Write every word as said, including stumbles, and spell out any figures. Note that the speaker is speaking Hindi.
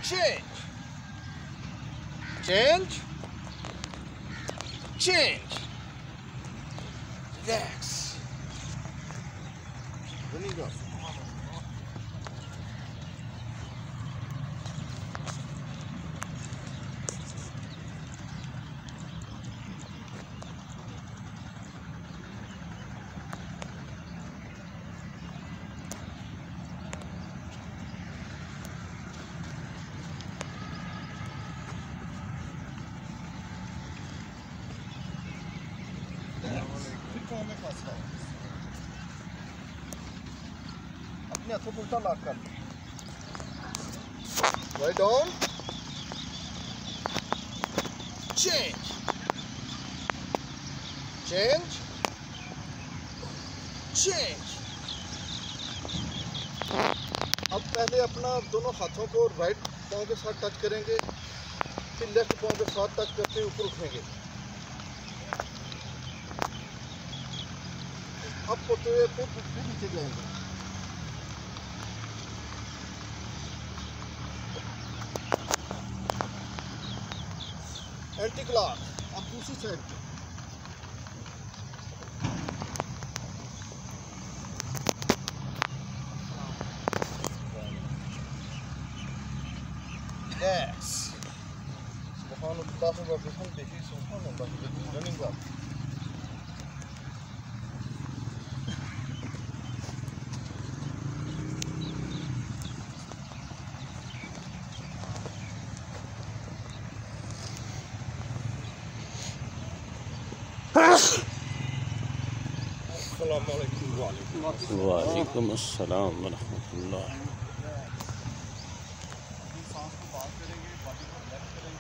change, change, change, relax, running up. अपने हाथों को उल्टा लॉक कर, right on, change, change, change. अब पहले अपना दोनों हाथों को राइट पाँव के साथ टच करेंगे, फिर लेफ्ट पाँव के साथ टच करते हुए ऊपर उठेंगे। अब होते हुए फिर फिर नीचे जाएंगे। एंटी क्लॉक, अब दूसरी साइड पे। यस, सुभान अल्लाह व बिहम्दिही, सुभान अल्लाह, रनिंग अप। वालेकुम अस्सलाम वरहमतुल्लाह। सांस को बात करेंगे, बॉडी को लेफ्ट करेंगे।